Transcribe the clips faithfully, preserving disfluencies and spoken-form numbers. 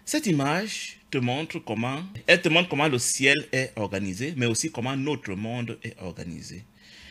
Cette image te montre comment, elle te montre comment le ciel est organisé, mais aussi comment notre monde est organisé.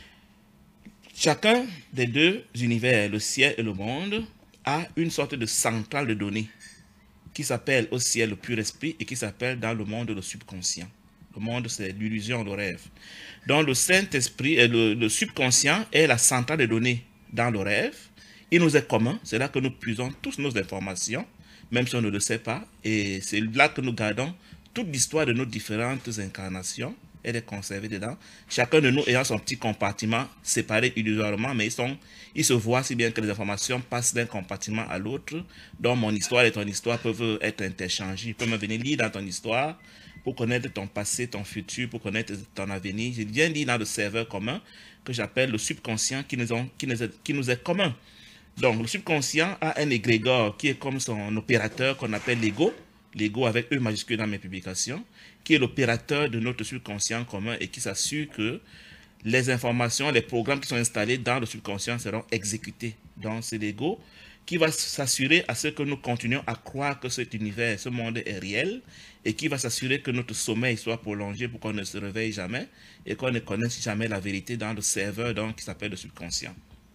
Chacun des deux univers, le ciel et le monde, a une sorte de centrale de données qui s'appelle au ciel le pur esprit et qui s'appelle dans le monde le subconscient. Le monde, c'est l'illusion, le rêve. Donc le Saint-Esprit, le, le subconscient est la centrale de données dans le rêve. Il nous est commun, c'est là que nous puisons toutes nos informations, même si on ne le sait pas, et c'est là que nous gardons toute l'histoire de nos différentes incarnations. Elle est conservée dedans. Chacun de nous ayant son petit compartiment séparé illusoirement, mais ils, sont, ils se voient si bien que les informations passent d'un compartiment à l'autre. Donc mon histoire et ton histoire peuvent être interchangées. Tu peux me venir lire dans ton histoire pour connaître ton passé, ton futur, pour connaître ton avenir. Je viens lire dans le serveur commun que j'appelle le subconscient qui nous, ont, qui, nous est, qui nous est commun. Donc le subconscient a un égrégore qui est comme son opérateur qu'on appelle l'ego. L'ego avec E majuscule dans mes publications, qui est l'opérateur de notre subconscient commun et qui s'assure que les informations, les programmes qui sont installés dans le subconscient seront exécutés. Donc c'est l'ego qui va s'assurer à ce que nous continuions à croire que cet univers, ce monde est réel et qui va s'assurer que notre sommeil soit prolongé pour qu'on ne se réveille jamais et qu'on ne connaisse jamais la vérité dans le serveur donc, qui s'appelle le subconscient.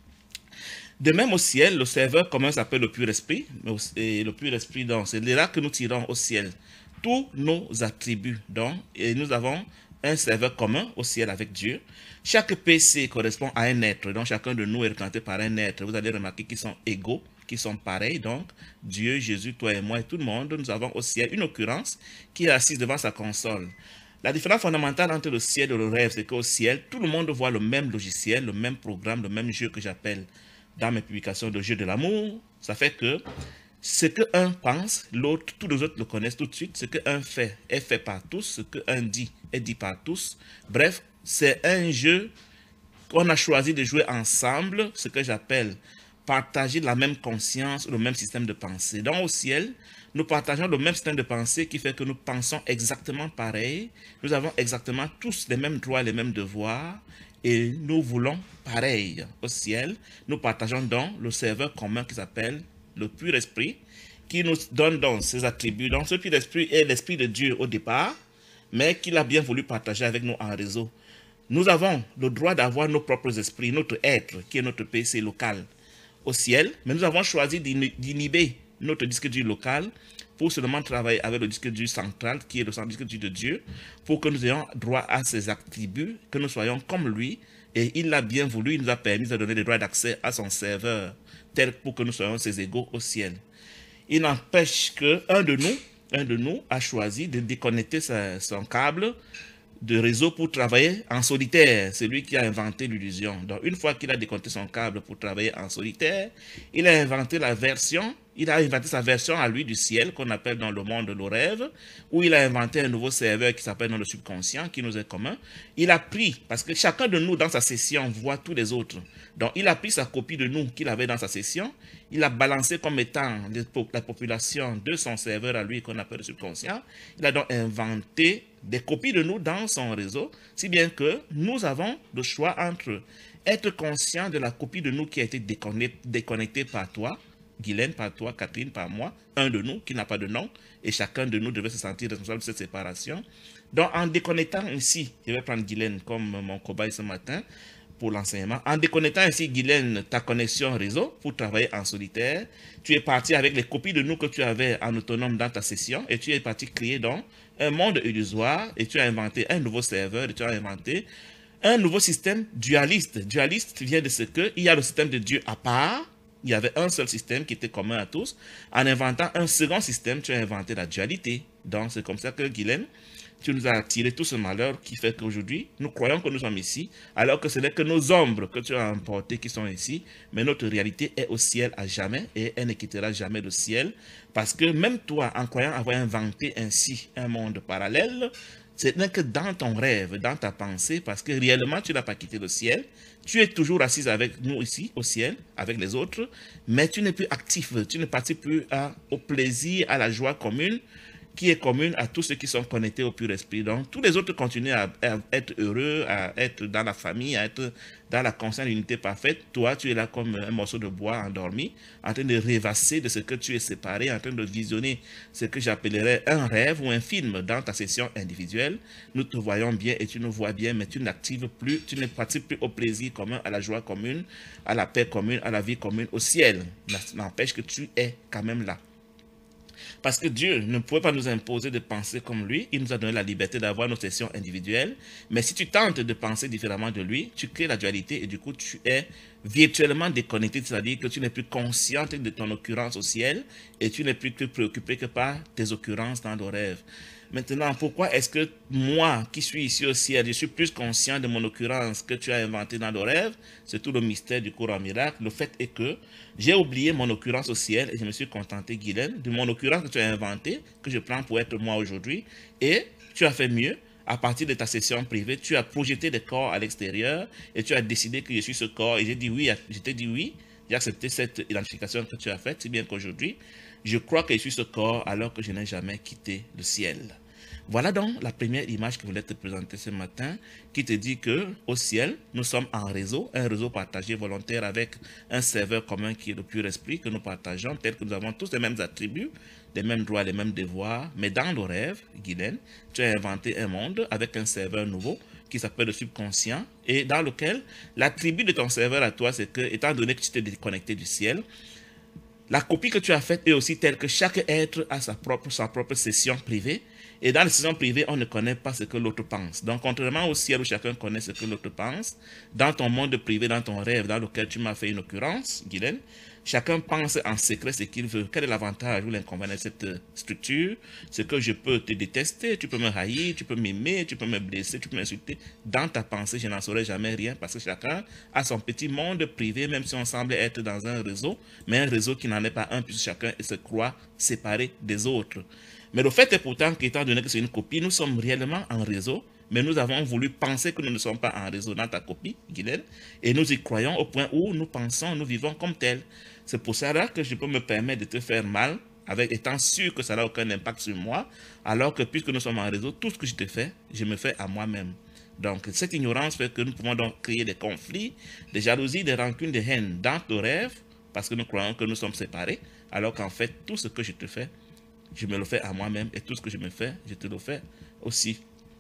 De même au ciel, le serveur commun s'appelle le pur esprit, et le pur esprit, donc, c'est là que nous tirons au ciel tous nos attributs, donc, et nous avons un serveur commun au ciel avec Dieu. Chaque P C correspond à un être, donc chacun de nous est représenté par un être. Vous allez remarquer qu'ils sont égaux, qu'ils sont pareils, donc Dieu, Jésus, toi et moi et tout le monde, nous avons au ciel une occurrence qui est assise devant sa console. La différence fondamentale entre le ciel et le rêve, c'est qu'au ciel, tout le monde voit le même logiciel, le même programme, le même jeu que j'appelle dans mes publications de jeu de l'amour. Ça fait que ce qu'un pense, l'autre, tous les autres le connaissent tout de suite. Ce qu'un fait est fait par tous. Ce qu'un dit est dit par tous. Bref, c'est un jeu qu'on a choisi de jouer ensemble, ce que j'appelle partager la même conscience, le même système de pensée. Donc au ciel, nous partageons le même système de pensée qui fait que nous pensons exactement pareil. Nous avons exactement tous les mêmes droits, les mêmes devoirs. Et nous voulons pareil au ciel. Nous partageons donc le serveur commun qui s'appelle le pur esprit, qui nous donne donc ses attributs. Donc ce pur esprit est l'esprit de Dieu au départ, mais qu'il a bien voulu partager avec nous en réseau. Nous avons le droit d'avoir nos propres esprits, notre être, qui est notre P C local au ciel, mais nous avons choisi d'inhiber notre disque dur local pour seulement travailler avec le disque dur central, qui est le disque dur de Dieu, pour que nous ayons droit à ses attributs, que nous soyons comme lui, et il l'a bien voulu, il nous a permis de donner des droits d'accès à son serveur, tel pour que nous soyons ses égaux au ciel. Il n'empêche qu'un de nous, un de nous a choisi de déconnecter sa, son câble de réseau pour travailler en solitaire. C'est lui qui a inventé l'illusion. Donc une fois qu'il a déconnecté son câble pour travailler en solitaire, il a inventé la version, il a inventé sa version à lui du ciel, qu'on appelle dans le monde le rêve, où il a inventé un nouveau serveur qui s'appelle dans le subconscient, qui nous est commun. Il a pris, parce que chacun de nous dans sa session voit tous les autres. Donc il a pris sa copie de nous qu'il avait dans sa session, il a balancé comme étant la population de son serveur à lui qu'on appelle le subconscient. Il a donc inventé des copies de nous dans son réseau, si bien que nous avons le choix entre être conscient de la copie de nous qui a été déconnectée par toi, Guylaine, par toi, Catherine, par moi, un de nous qui n'a pas de nom, et chacun de nous devait se sentir responsable de cette séparation. Donc en déconnectant ici, je vais prendre Guylaine comme mon cobaye ce matin, pour l'enseignement. En déconnectant ainsi, Guylaine, ta connexion réseau pour travailler en solitaire, tu es parti avec les copies de nous que tu avais en autonome dans ta session et tu es parti créer donc un monde illusoire et tu as inventé un nouveau serveur et tu as inventé un nouveau système dualiste. Dualiste vient de ce que il y a le système de Dieu à part, il y avait un seul système qui était commun à tous. En inventant un second système, tu as inventé la dualité. Donc c'est comme ça que Guylaine, tu nous as attiré tout ce malheur qui fait qu'aujourd'hui, nous croyons que nous sommes ici, alors que ce n'est que nos ombres que tu as emportées qui sont ici, mais notre réalité est au ciel à jamais et elle ne quittera jamais le ciel, parce que même toi, en croyant avoir inventé ainsi un monde parallèle, ce n'est que dans ton rêve, dans ta pensée, parce que réellement, tu n'as pas quitté le ciel, tu es toujours assise avec nous ici, au ciel, avec les autres, mais tu n'es plus actif, tu ne participes plus à, au plaisir, à la joie commune, qui est commune à tous ceux qui sont connectés au pur esprit. Donc, tous les autres continuent à, à être heureux, à être dans la famille, à être dans la conscience d'unité parfaite. Toi, tu es là comme un morceau de bois endormi, en train de rêvasser de ce que tu es séparé, en train de visionner ce que j'appellerais un rêve ou un film dans ta session individuelle. Nous te voyons bien et tu nous vois bien, mais tu n'actives plus, tu ne participes plus au plaisir commun, à la joie commune, à la paix commune, à la vie commune, au ciel. N'empêche que tu es quand même là. Parce que Dieu ne pouvait pas nous imposer de penser comme lui. Il nous a donné la liberté d'avoir nos sessions individuelles. Mais si tu tentes de penser différemment de lui, tu crées la dualité et du coup, tu es virtuellement déconnecté. C'est-à-dire que tu n'es plus consciente de ton occurrence au ciel et tu n'es plus préoccupé que par tes occurrences dans nos rêves. Maintenant, pourquoi est-ce que moi, qui suis ici au ciel, je suis plus conscient de mon occurrence que tu as inventé dans nos rêves? C'est tout le mystère du cours en miracle. Le fait est que j'ai oublié mon occurrence au ciel et je me suis contenté, Guylaine, de mon occurrence que tu as inventée, que je prends pour être moi aujourd'hui. Et tu as fait mieux. À partir de ta session privée, tu as projeté des corps à l'extérieur et tu as décidé que je suis ce corps. Et j'ai dit oui, je t'ai dit oui. J'ai accepté cette identification que tu as faite, si bien qu'aujourd'hui, je crois que je suis ce corps alors que je n'ai jamais quitté le ciel. Voilà donc la première image que je voulais te présenter ce matin, qui te dit que au ciel, nous sommes en réseau, un réseau partagé volontaire avec un serveur commun qui est le pur esprit que nous partageons, tel que nous avons tous les mêmes attributs, les mêmes droits, les mêmes devoirs. Mais dans nos rêves, Guylaine, tu as inventé un monde avec un serveur nouveau qui s'appelle le subconscient et dans lequel l'attribut de ton serveur à toi, c'est que, étant donné que tu t'es déconnecté du ciel, la copie que tu as faite est aussi telle que chaque être a sa propre, sa propre session privée. Et dans les sessions privées, on ne connaît pas ce que l'autre pense. Donc, contrairement au ciel où chacun connaît ce que l'autre pense, dans ton monde privé, dans ton rêve, dans lequel tu m'as fait une occurrence, Guylaine, chacun pense en secret ce qu'il veut. Quel est l'avantage ou l'inconvénient de cette structure? C'est que je peux te détester, tu peux me haïr, tu peux m'aimer, tu peux me blesser, tu peux m'insulter. Dans ta pensée, je n'en saurais jamais rien parce que chacun a son petit monde privé, même si on semble être dans un réseau, mais un réseau qui n'en est pas un, puisque chacun se croit séparé des autres. Mais le fait est pourtant qu'étant donné que c'est une copie, nous sommes réellement en réseau, mais nous avons voulu penser que nous ne sommes pas en réseau dans ta copie, Guylaine, et nous y croyons au point où nous pensons, nous vivons comme tel. C'est pour cela que je peux me permettre de te faire mal, avec étant sûr que ça n'a aucun impact sur moi, alors que puisque nous sommes en réseau, tout ce que je te fais, je me fais à moi-même. Donc, cette ignorance fait que nous pouvons donc créer des conflits, des jalousies, des rancunes, des haines dans nos rêves, parce que nous croyons que nous sommes séparés, alors qu'en fait, tout ce que je te fais, je me le fais à moi-même et tout ce que je me fais, je te le fais aussi.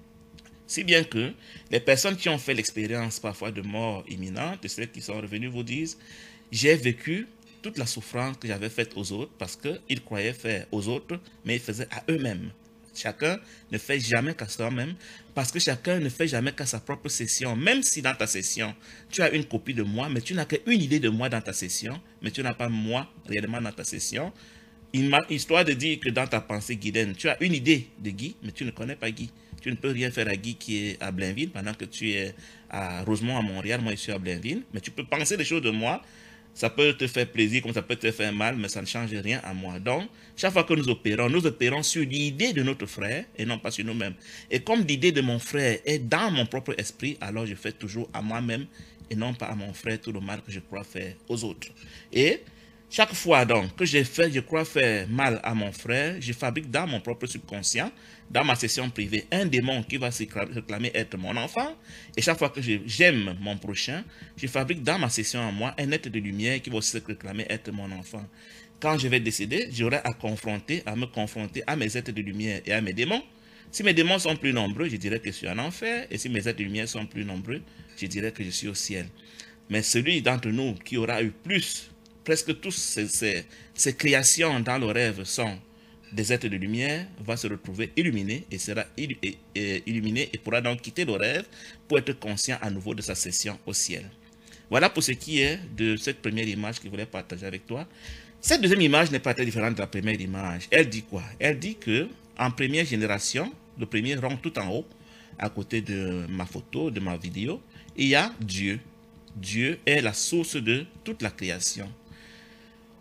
Si bien que les personnes qui ont fait l'expérience parfois de mort imminente, et celles qui sont revenues vous disent, j'ai vécu toute la souffrance que j'avais faite aux autres parce qu'ils croyaient faire aux autres, mais ils faisaient à eux-mêmes. Chacun ne fait jamais qu'à soi-même parce que chacun ne fait jamais qu'à sa propre session. Même si dans ta session, tu as une copie de moi, mais tu n'as qu'une idée de moi dans ta session, mais tu n'as pas moi réellement dans ta session. Histoire de dire que dans ta pensée, Guylaine, tu as une idée de Guy, mais tu ne connais pas Guy. Tu ne peux rien faire à Guy qui est à Blainville pendant que tu es à Rosemont, à Montréal. Moi, je suis à Blainville. Mais tu peux penser des choses de moi. Ça peut te faire plaisir comme ça peut te faire mal, mais ça ne change rien à moi. Donc, chaque fois que nous opérons, nous opérons sur l'idée de notre frère et non pas sur nous-mêmes. Et comme l'idée de mon frère est dans mon propre esprit, alors je fais toujours à moi-même et non pas à mon frère tout le mal que je crois faire aux autres. Et chaque fois donc que j'ai fait, je crois faire mal à mon frère, je fabrique dans mon propre subconscient, dans ma session privée, un démon qui va se réclamer être mon enfant. Et chaque fois que j'aime mon prochain, je fabrique dans ma session en moi un être de lumière qui va se réclamer être mon enfant. Quand je vais décéder, j'aurai à confronter, à me confronter à mes êtres de lumière et à mes démons. Si mes démons sont plus nombreux, je dirais que je suis en enfer. Et si mes êtres de lumière sont plus nombreux, je dirais que je suis au ciel. Mais celui d'entre nous qui aura eu plus, presque tous ces, ces, ces créations dans le rêve sont des êtres de lumière, va se retrouver illuminé et sera illuminé et pourra donc quitter le rêve pour être conscient à nouveau de sa session au ciel. Voilà pour ce qui est de cette première image que je voulais partager avec toi. Cette deuxième image n'est pas très différente de la première image. Elle dit quoi? Elle dit que en première génération, le premier rang tout en haut, à côté de ma photo, de ma vidéo, il y a Dieu. Dieu est la source de toute la création.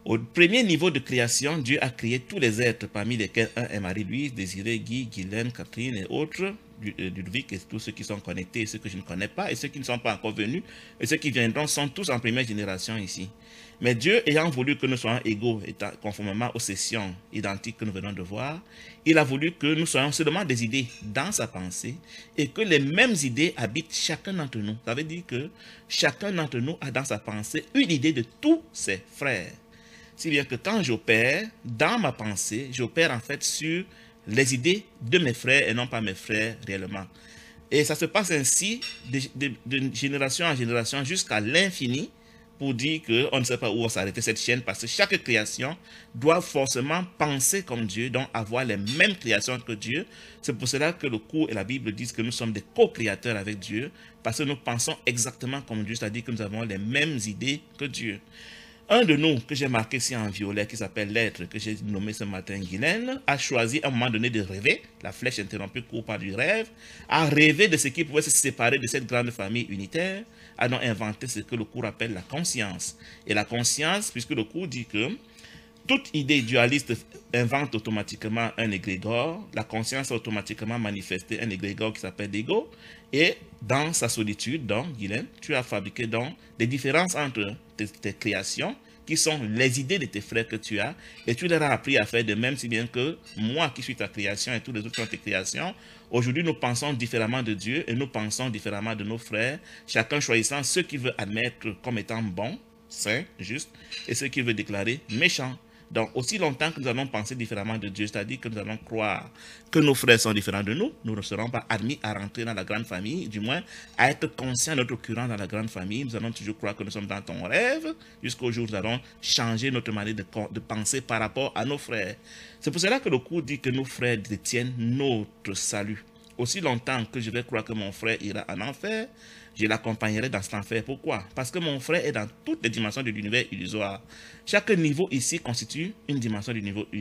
Au premier niveau de création, Dieu a créé tous les êtres, parmi lesquels un est Marie-Louise, Désiré, Guy, Guylaine, Catherine et autres, Ludwig, et tous ceux qui sont connectés, et ceux que je ne connais pas, et ceux qui ne sont pas encore venus, et ceux qui viendront sont tous en première génération ici. Mais Dieu, ayant voulu que nous soyons égaux, conformément aux sessions identiques que nous venons de voir, il a voulu que nous soyons seulement des idées dans sa pensée, et que les mêmes idées habitent chacun d'entre nous. Ça veut dire que chacun d'entre nous a dans sa pensée une idée de tous ses frères. Si bien que quand j'opère, dans ma pensée, j'opère en fait sur les idées de mes frères et non pas mes frères réellement. Et ça se passe ainsi de, de, de génération en génération jusqu'à l'infini pour dire qu'on ne sait pas où va s'arrêter cette chaîne parce que chaque création doit forcément penser comme Dieu, donc avoir les mêmes créations que Dieu. C'est pour cela que le cours et la Bible disent que nous sommes des co-créateurs avec Dieu parce que nous pensons exactement comme Dieu, c'est-à-dire que nous avons les mêmes idées que Dieu. Un de nous, que j'ai marqué ici en violet, qui s'appelle l'être, que j'ai nommé ce matin Guylaine, a choisi à un moment donné de rêver, la flèche interrompue court par du rêve, a rêvé de ce qui pouvait se séparer de cette grande famille unitaire, a donc inventé ce que le cours appelle la conscience. Et la conscience, puisque le cours dit que toute idée dualiste invente automatiquement un égrégore, la conscience a automatiquement manifesté un égrégore qui s'appelle l'ego, et dans sa solitude, donc, Guylaine, tu as fabriqué donc des différences entre tes, tes créations, qui sont les idées de tes frères que tu as, et tu leur as appris à faire de même, si bien que moi qui suis ta création et tous les autres qui sont tes créations, aujourd'hui nous pensons différemment de Dieu, et nous pensons différemment de nos frères, chacun choisissant ce qu'il veut admettre comme étant bon, saint, juste, et ce qu'il veut déclarer méchant. Donc, aussi longtemps que nous allons penser différemment de Dieu, c'est-à-dire que nous allons croire que nos frères sont différents de nous, nous ne serons pas admis à rentrer dans la grande famille, du moins à être conscients de notre occurrence dans la grande famille. Nous allons toujours croire que nous sommes dans ton rêve, jusqu'au jour où nous allons changer notre manière de, de penser par rapport à nos frères. C'est pour cela que le cours dit que nos frères détiennent notre salut. Aussi longtemps que je vais croire que mon frère ira en enfer, je l'accompagnerai dans cet enfer. Pourquoi? Parce que mon frère est dans toutes les dimensions de l'univers illusoire. Chaque niveau ici constitue une dimension de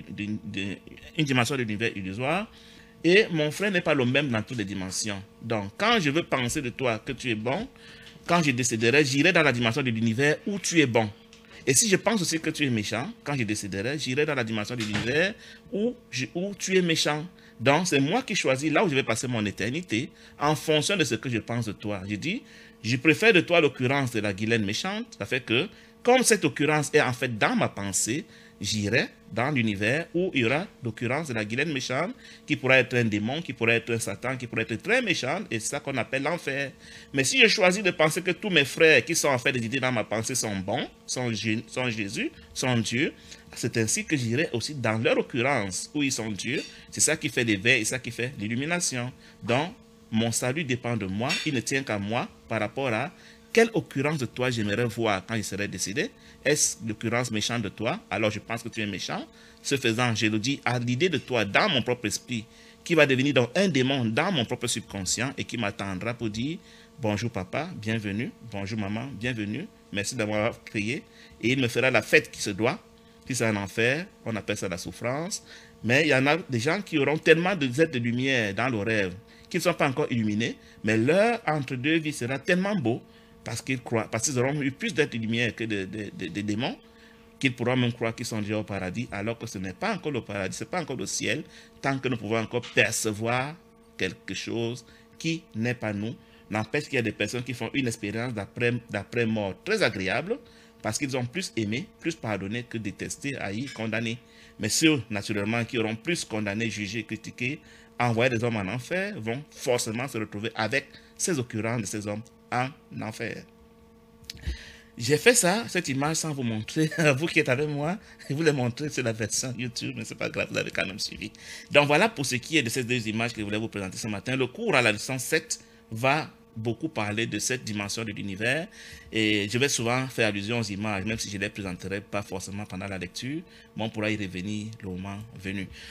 l'univers illusoire. Et mon frère n'est pas le même dans toutes les dimensions. Donc, quand je veux penser de toi que tu es bon, quand je décéderai, j'irai dans la dimension de l'univers où tu es bon. Et si je pense aussi que tu es méchant, quand je décéderai, j'irai dans la dimension de l'univers où, où tu es méchant. Donc, c'est moi qui choisis là où je vais passer mon éternité en fonction de ce que je pense de toi. Je dis, je préfère de toi l'occurrence de la Guylaine méchante. Ça fait que, comme cette occurrence est en fait dans ma pensée, j'irai dans l'univers où il y aura l'occurrence de la Guylaine méchante, qui pourrait être un démon, qui pourrait être un Satan, qui pourrait être très méchant, et c'est ça qu'on appelle l'enfer. Mais si je choisis de penser que tous mes frères qui sont en fait des idées dans ma pensée sont bons, sont, sont Jésus, sont Dieu, c'est ainsi que j'irai aussi dans leur occurrence où ils sont Dieu. C'est ça qui fait l'éveil et ça qui fait l'illumination. Donc, mon salut dépend de moi, il ne tient qu'à moi par rapport à quelle occurrence de toi j'aimerais voir quand je serai décédé. Est-ce l'occurrence méchante de toi? Alors je pense que tu es méchant. Ce faisant, je le dis à l'idée de toi dans mon propre esprit, qui va devenir donc un démon dans mon propre subconscient et qui m'attendra pour dire bonjour papa, bienvenue, bonjour maman, bienvenue, merci d'avoir créé. Et il me fera la fête qui se doit. Si c'est un enfer, on appelle ça la souffrance. Mais il y en a des gens qui auront tellement de êtres de lumière dans le rêve qu'ils ne sont pas encore illuminés, mais leur entre-deux vie sera tellement beau parce qu'ils croient, parce qu'ils auront eu plus d'êtres de lumière que de, de, de, de démons, qu'ils pourront même croire qu'ils sont déjà au paradis, alors que ce n'est pas encore le paradis, ce n'est pas encore le ciel, tant que nous pouvons encore percevoir quelque chose qui n'est pas nous. N'empêche qu'il y a des personnes qui font une expérience d'après-mort très agréable, parce qu'ils ont plus aimé, plus pardonné que détesté, haï, condamné. Mais ceux, naturellement, qui auront plus condamné, jugé, critiqué, envoyé des hommes en enfer, vont forcément se retrouver avec ces occurrences de ces hommes en enfer. J'ai fait ça, cette image, sans vous montrer, vous qui êtes avec moi, je vous l'ai montré sur la version YouTube, mais c'est pas grave, vous avez quand même suivi. Donc voilà pour ce qui est de ces deux images que je voulais vous présenter ce matin. Le cours à la leçon sept va beaucoup parler de cette dimension de l'univers et je vais souvent faire allusion aux images, même si je ne les présenterai pas forcément pendant la lecture, mais on pourra y revenir le moment venu.